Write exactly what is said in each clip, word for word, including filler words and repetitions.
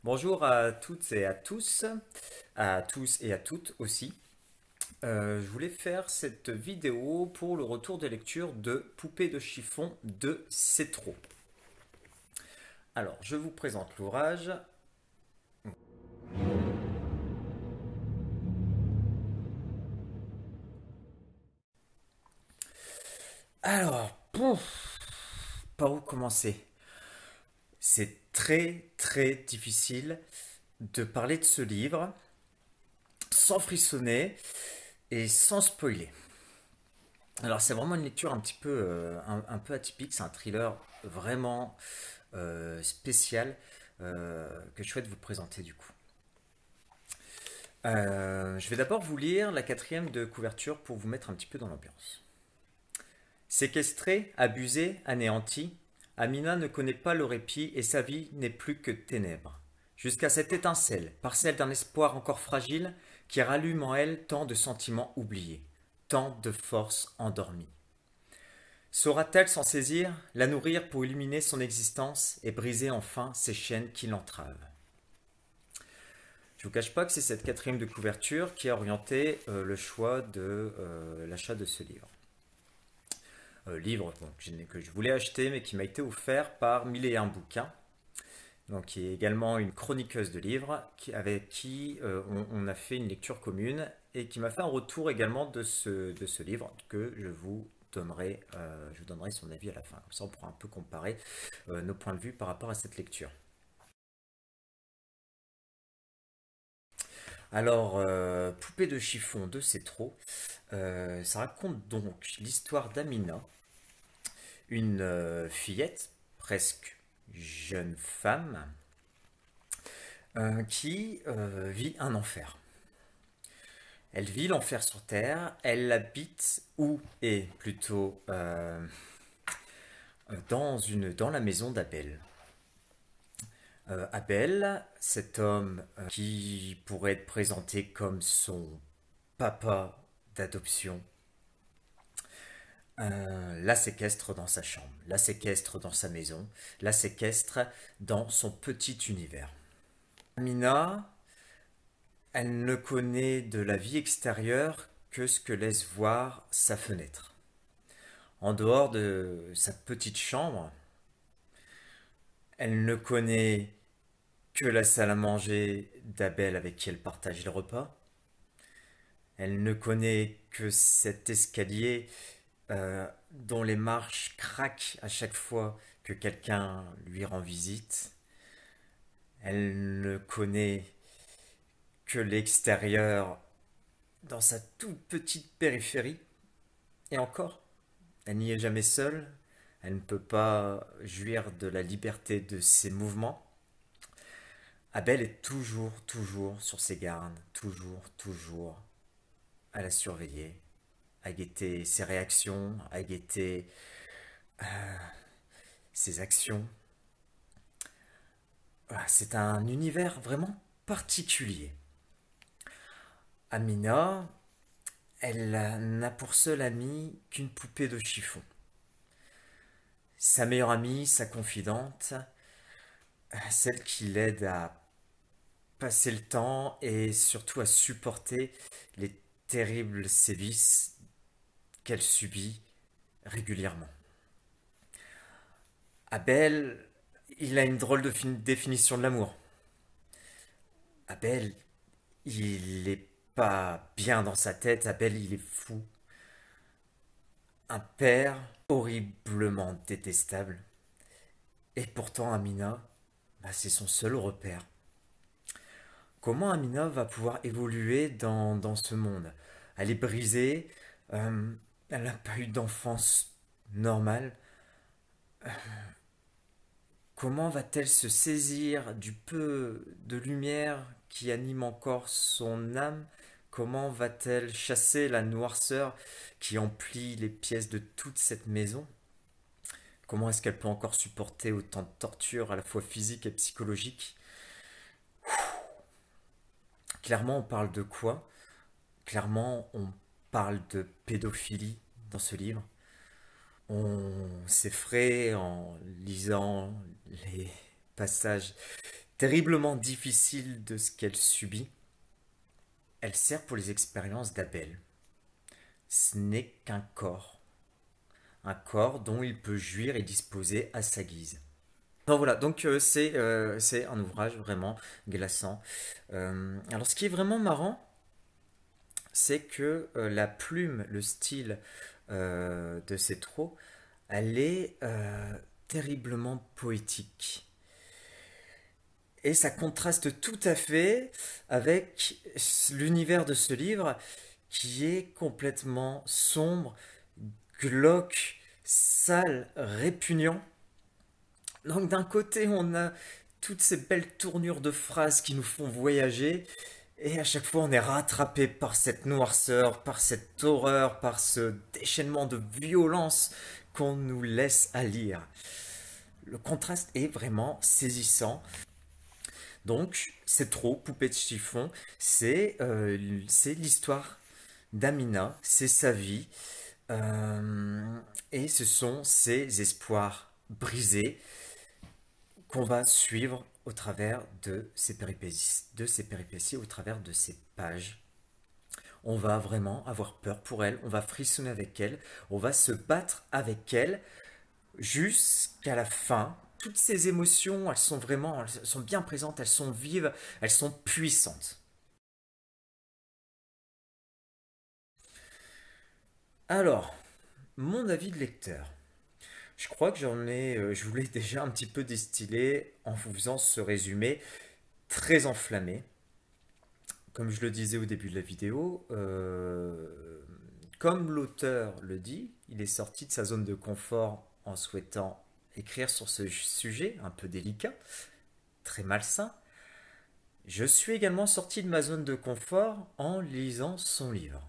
Bonjour à toutes et à tous, à tous et à toutes aussi. Euh, je voulais faire cette vidéo pour le retour des lectures de Poupée de chiffon de Cétro. Alors, je vous présente l'ouvrage. Alors, pouf, par où commencer? C'est très très difficile de parler de ce livre sans frissonner et sans spoiler. Alors c'est vraiment une lecture un petit peu, euh, un, un peu atypique, c'est un thriller vraiment euh, spécial euh, que je souhaite vous présenter du coup. Euh, je vais d'abord vous lire la quatrième de couverture pour vous mettre un petit peu dans l'ambiance. Séquestrée, abusée, anéantie, Amina ne connaît pas le répit et sa vie n'est plus que ténèbres. Jusqu'à cette étincelle, parcelle d'un espoir encore fragile, qui rallume en elle tant de sentiments oubliés, tant de forces endormies. Saura-t-elle s'en saisir, la nourrir pour illuminer son existence et briser enfin ces chaînes qui l'entravent? Je vous cache pas que c'est cette quatrième de couverture qui a orienté euh, le choix de euh, l'achat de ce livre. Euh, livre bon, que, je, que je voulais acheter mais qui m'a été offert par Mille et un bouquins, donc qui est également une chroniqueuse de livres qui, avec qui euh, on, on a fait une lecture commune et qui m'a fait un retour également de ce, de ce livre que je vous donnerai, euh, je vous donnerai son avis à la fin. Comme ça on pourra un peu comparer euh, nos points de vue par rapport à cette lecture. Alors, euh, Poupée de chiffon de Cétro, euh, ça raconte donc l'histoire d'Amina, une euh, fillette, presque jeune femme, euh, qui euh, vit un enfer. Elle vit l'enfer sur Terre, elle habite où est plutôt euh, dans, une, dans la maison d'Abel. Euh, Abel, cet homme euh, qui pourrait être présenté comme son papa d'adoption, euh, la séquestre dans sa chambre, la séquestre dans sa maison, la séquestre dans son petit univers. Amina, elle ne connaît de la vie extérieure que ce que laisse voir sa fenêtre. En dehors de sa petite chambre, elle ne connaît que la salle à manger d'Abel avec qui elle partage le repas. Elle ne connaît que cet escalier euh, dont les marches craquent à chaque fois que quelqu'un lui rend visite. Elle ne connaît que l'extérieur dans sa toute petite périphérie. Et encore, elle n'y est jamais seule. Elle ne peut pas jouir de la liberté de ses mouvements. Abel est toujours, toujours sur ses gardes, toujours, toujours à la surveiller, à guetter ses réactions, à guetter euh, ses actions. Voilà, c'est un univers vraiment particulier. Amina, elle n'a pour seule amie qu'une poupée de chiffon. Sa meilleure amie, sa confidente, celle qui l'aide à passer le temps et surtout à supporter les terribles sévices qu'elle subit régulièrement. Abel, il a une drôle de définition de l'amour. Abel, il est pas bien dans sa tête, Abel, il est fou. Un père horriblement détestable. Et pourtant, Amina, bah, c'est son seul repère. Comment Amina va pouvoir évoluer dans, dans ce monde? Elle est brisée, euh, elle n'a pas eu d'enfance normale. Comment va-t-elle se saisir du peu de lumière qui anime encore son âme? Comment va-t-elle chasser la noirceur qui emplit les pièces de toute cette maison? Comment est-ce qu'elle peut encore supporter autant de torture à la fois physique et psychologique? Clairement, on parle de quoi? Clairement, on parle de pédophilie dans ce livre. On s'effraie en lisant les passages Terriblement difficile de ce qu'elle subit, elle sert pour les expériences d'Abel. Ce n'est qu'un corps, un corps dont il peut jouir et disposer à sa guise. Donc voilà, donc euh, c'est euh, c'est un ouvrage vraiment glaçant. Euh, alors ce qui est vraiment marrant, c'est que euh, la plume, le style euh, de Cétro, elle est euh, terriblement poétique. Et ça contraste tout à fait avec l'univers de ce livre qui est complètement sombre, glauque, sale, répugnant. Donc d'un côté, on a toutes ces belles tournures de phrases qui nous font voyager, et à chaque fois, on est rattrapé par cette noirceur, par cette horreur, par ce déchaînement de violence qu'on nous laisse à lire. Le contraste est vraiment saisissant. Donc, c'est trop, Poupée de chiffon, c'est euh, c'est l'histoire d'Amina, c'est sa vie, euh, et ce sont ses espoirs brisés qu'on va suivre au travers de ses péripéties, de ses péripéties, au travers de ses pages. On va vraiment avoir peur pour elle, on va frissonner avec elle, on va se battre avec elle jusqu'à la fin. Toutes ces émotions, elles sont vraiment, elles sont bien présentes, elles sont vives, elles sont puissantes. Alors, mon avis de lecteur. Je crois que j'en ai, euh, je voulais déjà un petit peu distiller en vous faisant ce résumé très enflammé. Comme je le disais au début de la vidéo, euh, comme l'auteur le dit, il est sorti de sa zone de confort en souhaitant écrire sur ce sujet un peu délicat, très malsain. Je suis également sorti de ma zone de confort en lisant son livre.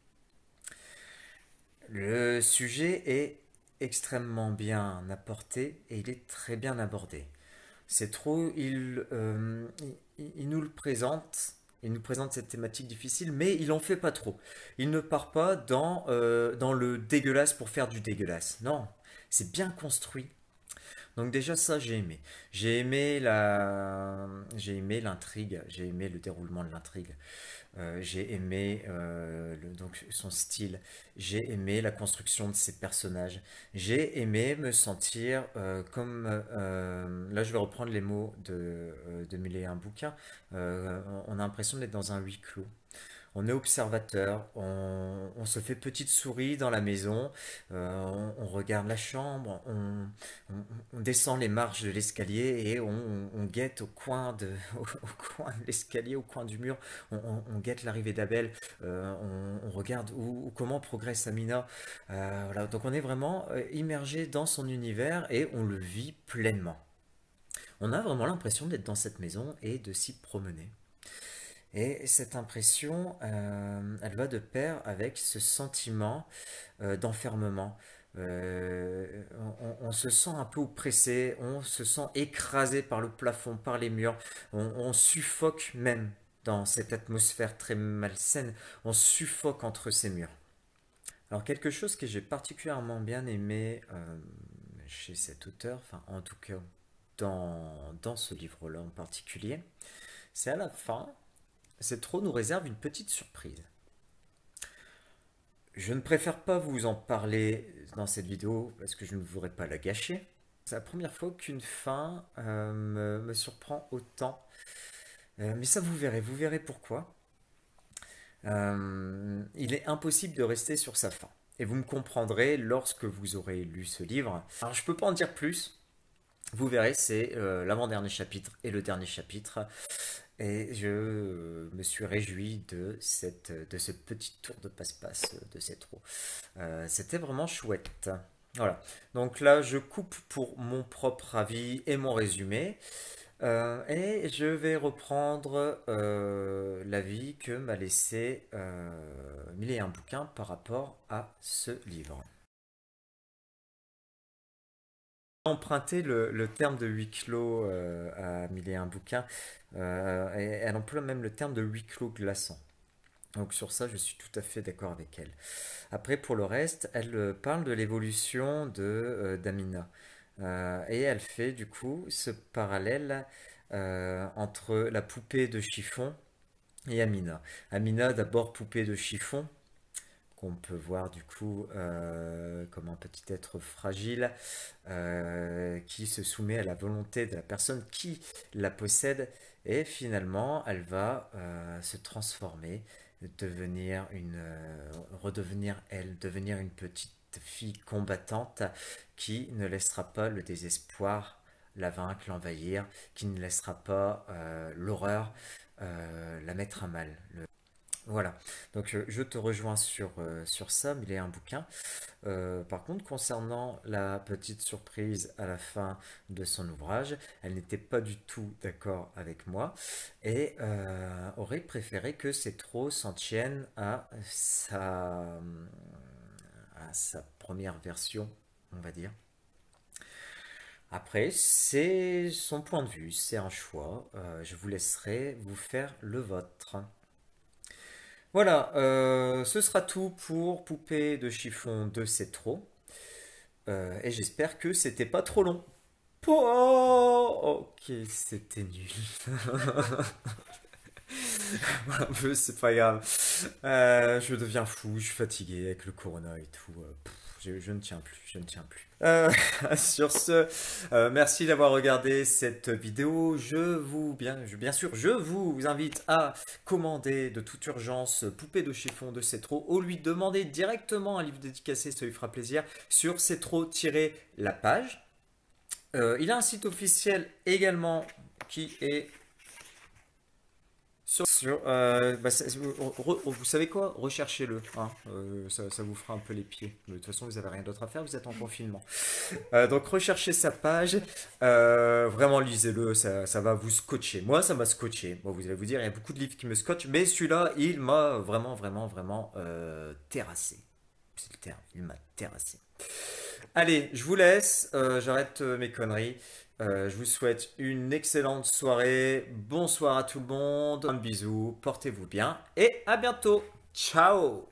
Le sujet est extrêmement bien apporté et il est très bien abordé. C'est trop, il, euh, il, il nous le présente, il nous présente cette thématique difficile, mais il en fait pas trop. Il ne part pas dans, euh, dans le dégueulasse pour faire du dégueulasse. Non, c'est bien construit. Donc déjà ça j'ai aimé. J'ai aimé la, j'ai aimé l'intrigue, j'ai aimé le déroulement de l'intrigue. Euh, j'ai aimé euh, le- donc son style, j'ai aimé la construction de ses personnages, j'ai aimé me sentir euh, comme, euh, là je vais reprendre les mots de, euh, de Mille et un bouquins, euh, on a l'impression d'être dans un huis clos. On est observateur, on, on se fait petite souris dans la maison, euh, on, on regarde la chambre, on, on- on descend les marches de l'escalier et on, on guette au coin de, au, au coin de l'escalier, au coin du mur, on, on- on guette l'arrivée d'Abel, euh, on, on regarde où, où- comment progresse Amina. Euh, voilà. Donc on est vraiment euh, immergé dans son univers et on le vit pleinement. On a vraiment l'impression d'être dans cette maison et de s'y promener. Et cette impression, euh, elle va de pair avec ce sentiment euh, d'enfermement. Euh, on, on se sent un peu oppressé, on se sent écrasé par le plafond, par les murs, on, on suffoque même dans cette atmosphère très malsaine, on suffoque entre ces murs. Alors quelque chose que j'ai particulièrement bien aimé euh, chez cet auteur, enfin en tout cas dans, dans ce livre-là en particulier, c'est à la fin, Cétro nous réserve une petite surprise. Je ne préfère pas vous en parler dans cette vidéo parce que je ne voudrais pas la gâcher. C'est la première fois qu'une fin euh, me, me surprend autant. Euh, mais ça, vous verrez, vous verrez pourquoi. Euh, il est impossible de rester sur sa fin. Et vous me comprendrez lorsque vous aurez lu ce livre. Alors, je peux pas en dire plus. Vous verrez, c'est euh, l'avant-dernier chapitre et le dernier chapitre. Et je euh, me suis réjoui de, cette, de ce petit tour de passe-passe de Cétro. Euh, C'était vraiment chouette. Voilà. Donc là, je coupe pour mon propre avis et mon résumé. Euh, et je vais reprendre euh, l'avis que m'a laissé euh, Mille et un bouquins par rapport à ce livre. Emprunter le, le terme de huis clos euh, à Mille et un bouquins, euh, et elle emploie même le terme de huis clos glaçant. Donc sur ça, je suis tout à fait d'accord avec elle. Après, pour le reste, elle euh, parle de l'évolution de euh, d'Amina. Euh, et elle fait du coup ce parallèle euh, entre la poupée de chiffon et Amina. Amina, d'abord poupée de chiffon, qu'on peut voir du coup euh, comme un petit être fragile euh, qui se soumet à la volonté de la personne qui la possède et finalement elle va euh, se transformer, devenir une, euh, redevenir elle, devenir une petite fille combattante qui ne laissera pas le désespoir la vaincre, l'envahir, qui ne laissera pas euh, l'horreur euh, la mettre à mal. Le- Voilà, donc euh, je te rejoins sur, euh, sur ça, mais il est un bouquin. Euh, par contre, concernant la petite surprise à la fin de son ouvrage, elle n'était pas du tout d'accord avec moi et euh, aurait préféré que Cétro s'en tienne à sa, à sa première version, on va dire. Après, c'est son point de vue, c'est un choix. Euh, je vous laisserai vous faire le vôtre. Voilà, euh, ce sera tout pour Poupée de chiffon de Cétro. Euh, et j'espère que c'était pas trop long. Oh, ok, c'était nul. Un peu, c'est pas grave. Euh, je deviens fou, je suis fatigué avec le corona et tout. Euh, pff, je, je ne tiens plus, je ne tiens plus. Euh, sur ce, euh, merci d'avoir regardé cette vidéo. Je vous, bien, je- bien sûr, je vous invite à commander de toute urgence Poupée de chiffon de Cétro ou lui demander directement un livre dédicacé, ça lui fera plaisir, sur Cétro-la page. Euh, il a un site officiel également qui est sur, sur, euh, bah, ça- vous, re- vous savez quoi? Recherchez-le, hein. Euh, ça, ça vous fera un peu les pieds. De toute façon, vous n'avez rien d'autre à faire, vous êtes en confinement. Euh, donc recherchez sa page, Euh, vraiment lisez-le, ça, ça va vous scotcher. Moi, ça m'a scotché. Bon, vous allez vous dire, il y a beaucoup de livres qui me scotchent, mais celui-là, il m'a vraiment, vraiment, vraiment euh, terrassé. C'est le terme, il m'a terrassé. Allez, je vous laisse, euh, j'arrête euh, mes conneries. Euh, je vous souhaite une excellente soirée. Bonsoir à tout le monde. Un bisou, portez-vous bien et à bientôt. Ciao!